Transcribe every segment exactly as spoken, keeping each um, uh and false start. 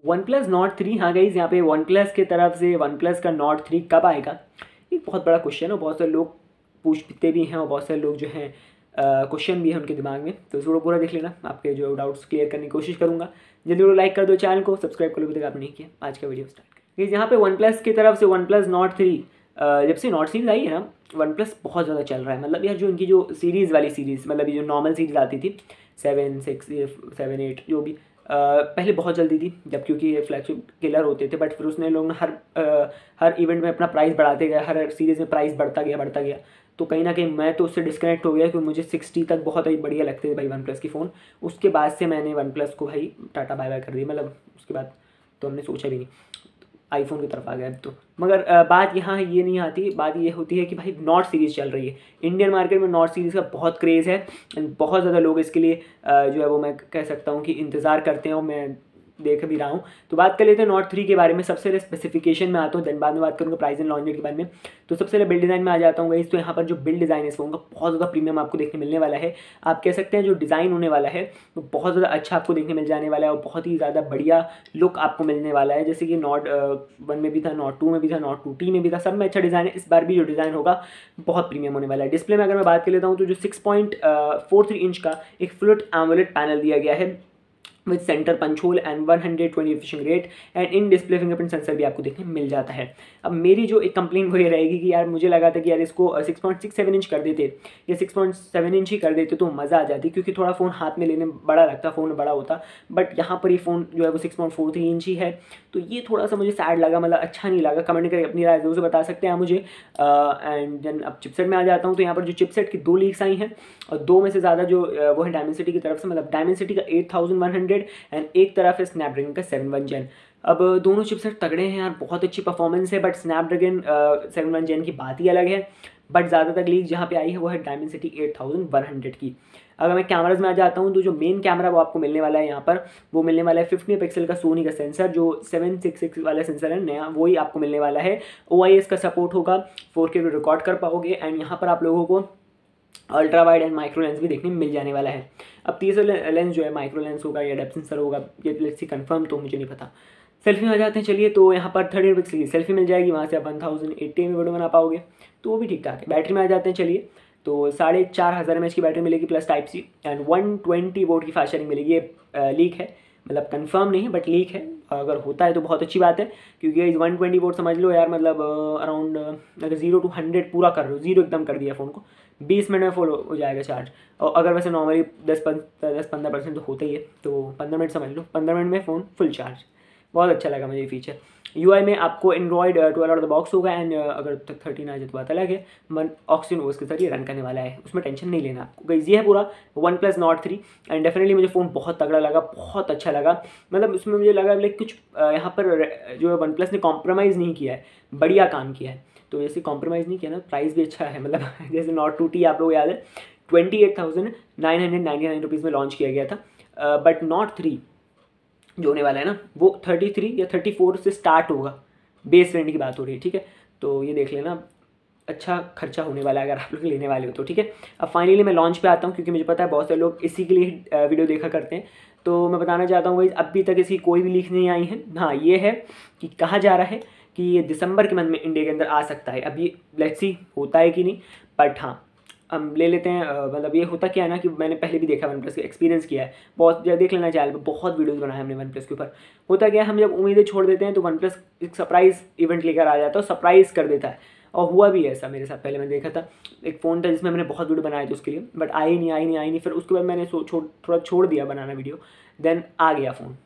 One plus Nord three, हाँ guys यहाँ पे वन प्लस की तरफ से वन प्लस का नॉट थ्री कब आएगा, एक बहुत बड़ा क्वेश्चन है और बहुत सारे लोग पूछते भी हैं और बहुत सारे लोग जो हैं क्वेश्चन भी है उनके दिमाग में। तो इसको पूरा देख लेना, आपके जो डाउट्स क्लियर करने की कोशिश करूँगा। जल्दी वो लाइक कर दो, चैनल को सब्सक्राइब कर लो अभी तक आपने नहीं किया। आज का वीडियो स्टार्ट गाइस यहाँ पे वन प्लस की तरफ से वन प्लस नॉट थ्री, जब से नॉट सीरीज़ आई है ना, वन प्लस बहुत ज़्यादा चल रहा है। मतलब यार जो इनकी जो सीरीज़ वाली सीरीज़, मतलब ये जो नॉर्मल सीरीज़ आती थी सेवन सिक्स सेवन एट जो भी, Uh, पहले बहुत जल्दी थी जब, क्योंकि ये फ्लैगशिप किलर होते थे। बट फिर उसने लोग हर uh, हर इवेंट में अपना प्राइस बढ़ाते गए, हर सीरीज़ में प्राइस बढ़ता गया बढ़ता गया तो कहीं ना कहीं मैं तो उससे डिस्कनेक्ट हो गया, क्योंकि मुझे सिक्सटी तक बहुत ही बढ़िया लगते थे भाई वन प्लस की फ़ोन। उसके बाद से मैंने वन प्लस को भाई टाटा बाय बाय कर दिया, मतलब उसके बाद तो हमने सोचा भी नहीं, आईफोन की तरफ आ गया अब तो। मगर बात यहाँ ये नहीं आती, बात ये होती है कि भाई नॉट सीरीज़ चल रही है इंडियन मार्केट में, नॉट सीरीज़ का बहुत क्रेज़ है एंड बहुत ज़्यादा लोग इसके लिए जो है वो मैं कह सकता हूँ कि इंतज़ार करते हैं और मैं देख भी रहा हूँ। तो बात कर लेते हैं नॉट थ्री के बारे में। सबसे पहले स्पेसिफिकेशन में आता हूँ, देन बाद में बात करूँगा प्राइस एंड लॉन्च डेट के बारे में। तो सबसे पहले बिल्ड डिज़ाइन में आ जाता हूँ गाइस। तो यहाँ पर जो बिल्ड डिज़ाइन है इस फोन का बहुत ज़्यादा प्रीमियम आपको देखने मिलने वाला है। आप कह सकते हैं जो डिज़ाइन होने वाला है वो तो बहुत ज़्यादा अच्छा आपको देखने मिल जाने वाला है और बहुत ही ज़्यादा बढ़िया लुक आपको मिलने वाला है। जैसे कि नॉट वन में भी था, नॉट टू में भी था, नॉट टू टी में भी था, सब में अच्छा डिज़ाइन है। इस बार भी जो डिज़ाइन होगा बहुत प्रीमियम होने वाला है। डिस्प्ले में अगर मैं बात कर लेता हूँ तो जो six point four three inch का एक फ्लूट एमोलेड पैनल दिया गया है with centre punch hole and one hundred twenty refreshing rate and in display fingerprint sensor भी आपको देखने मिल जाता है। अब मेरी जो एक कंप्लेंट वो ये रहेगी कि यार मुझे लगा था कि यार इसको six point six seven inch कर देते या सिक्स पॉइंट सेवन इंच ही कर देते तो मज़ा आ जाती, क्योंकि थोड़ा फ़ोन हाथ में लेने बड़ा लगता, फ़ोन बड़ा होता। बट यहाँ पर ये फ़ोन जो है वो six point four three inch ही है, तो ये थोड़ा सा मुझे सैड लगा, मतलब अच्छा नहीं लगा। कमेंट करके अपनी राय जरूर से बता सकते हैं मुझे। एंड देन अब चिपसेट में आ जाता हूँ। तो यहाँ पर जो चिपसेट की दो लीक्स आई हैं और दो में से ज़्यादा जो वो है डायमेंसिटी की तरफ से, मतलब डायमेंसिटी का eight thousand one hundred and एक तरफ है स्नैपड्रैगन का सेवन वन जेन। अब दोनों चिपसेट तगड़े हैं यार, बहुत अच्छी परफॉर्मेंस है। But Snapdragon seven one gen की बात ही अलग है। बट ज़्यादातर लीक जहाँ पे आई है वो है Dimensity eight thousand one hundred की। अगर मैं कैमराज में आ जाता हूँ तो जो मेन कैमरा वो आपको मिलने वाला है यहाँ पर, वो मिलने वाला है फिफ्टी पिक्सल का सोनी का सेंसर, जो सेवन सिक्स सिक्स वाला सेंसर है नया, वही आपको मिलने वाला है। ओ आई एस का सपोर्ट होगा, फोर के रिकॉर्ड कर पाओगे एंड यहाँ पर आप लोगों को ultra wide and micro lens भी देखने में मिल जाने वाला है। अब तीसरा लेंस जो है माइक्रो लेंस होगा या डेप्थ सेंसर होगा, ये लेट्स सी कंफर्म तो मुझे नहीं पता। सेल्फी में आ जाते हैं चलिए। तो यहाँ पर थर्टी पिक्सल की सेल्फी मिल जाएगी, वहाँ से आप वन थाउजेंड एट्टी में वीडियो बना पाओगे, तो वो भी ठीक ठाक है। बैटरी में आ जाते हैं चलिए। तो साढ़े चार हज़ार एम एच की बैटरी मिलेगी plus type C and one twenty watt की फास्ट चार्जिंग मिलेगी। ये लीक है, मतलब कंफर्म नहीं है बट लीक है। अगर होता है तो बहुत अच्छी बात है, क्योंकि इस वन ट्वेंटी वोट समझ लो यार, मतलब अराउंड अगर जीरो टू हंड्रेड पूरा कर रहे हो, जीरो एकदम कर दिया फ़ोन को, बीस मिनट में फुल हो जाएगा चार्ज। और अगर वैसे नॉर्मली दस दस पंद्रह परसेंट तो होता ही है, तो पंद्रह मिनट समझ लो, पंद्रह मिनट में फ़ोन फुल चार्ज। बहुत अच्छा लगा मुझे ये फीचर। यू आई में आपको Android twelve out of the box होगा एंड अगर तक थर्टीन आ जाए तो बात अलग है। मन ऑक्सीजन ओएस के साथ ये रन करने वाला है, उसमें टेंशन नहीं लेना आपको। गाइस ये है पूरा OnePlus Nord three and definitely मुझे फ़ोन बहुत तगड़ा लगा, बहुत अच्छा लगा। मतलब उसमें मुझे लगा लाइक कुछ यहाँ पर जो है वन प्लस ने कॉम्प्रोमाइज़ नहीं किया है, बढ़िया काम किया है। तो जैसे कॉम्प्रोमाइज़ नहीं किया ना, प्राइस भी अच्छा है। मतलब जैसे नॉट टू टी आप लोग याद है twenty eight thousand nine hundred ninety nine rupees में लॉन्च किया गया था। बट नॉट थ्री जो होने वाला है ना वो थर्टी थ्री या थर्टी फोर से स्टार्ट होगा। बेस वेरिएंट की बात हो रही है, ठीक है। तो ये देख लेना, अच्छा खर्चा होने वाला है अगर आप लोग लेने वाले हो तो, ठीक है। अब फाइनली मैं लॉन्च पे आता हूँ, क्योंकि मुझे पता है बहुत सारे लोग इसी के लिए वीडियो देखा करते हैं। तो मैं बताना चाहता हूँ भाई, अभी तक इसकी कोई भी लीक नहीं आई है। हाँ ये है कि कहा जा रहा है कि ये दिसंबर के मंथ में इंडिया के अंदर आ सकता है। अब ये लेट्स सी होता है कि नहीं, बट हाँ हम ले लेते हैं। मतलब ये होता क्या है ना कि मैंने पहले भी देखा वन प्लस का, एक्सपीरियंस किया है बहुत, देख लेना चैनल पे, बहुत वीडियोस बनाए हमने वन प्लस के ऊपर। होता क्या है, हम जब उम्मीदें छोड़ देते हैं तो वन प्लस एक सरप्राइज़ इवेंट लेकर आ जाता है और सरप्राइज़ कर देता है। और हुआ भी ऐसा मेरे साथ। पहले मैंने देखा था एक फ़ोन था जिसमें मैंने बहुत वीडियो बनाए थे उसके लिए, बट आई नहीं आई नहीं आई नहीं फिर उसके बाद मैंने छोड़ थोड़ा छोड़ दिया बनाना वीडियो, देन आ गया फ़ोन।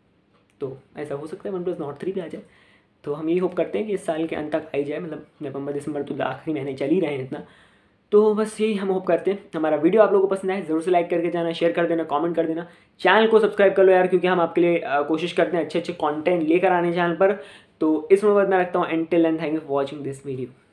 तो ऐसा हो सकता है वन प्लस नॉट थ्री भी आ जाए। तो हम यही होप करते हैं कि इस साल के अंत तक आई जाए, मतलब नवंबर दिसंबर तो आखिरी महीने चल ही रहे हैं इतना। तो बस यही हम होप करते हैं। हमारा वीडियो आप लोगों को पसंद आए ज़रूर से लाइक करके जाना, शेयर कर देना, कमेंट कर देना, चैनल को सब्सक्राइब कर लो यार, क्योंकि हम आपके लिए कोशिश करते हैं अच्छे अच्छे कंटेंट लेकर आने चैनल पर। तो इस मोबाइल में रखता हूँ and till end thank you for watching this video.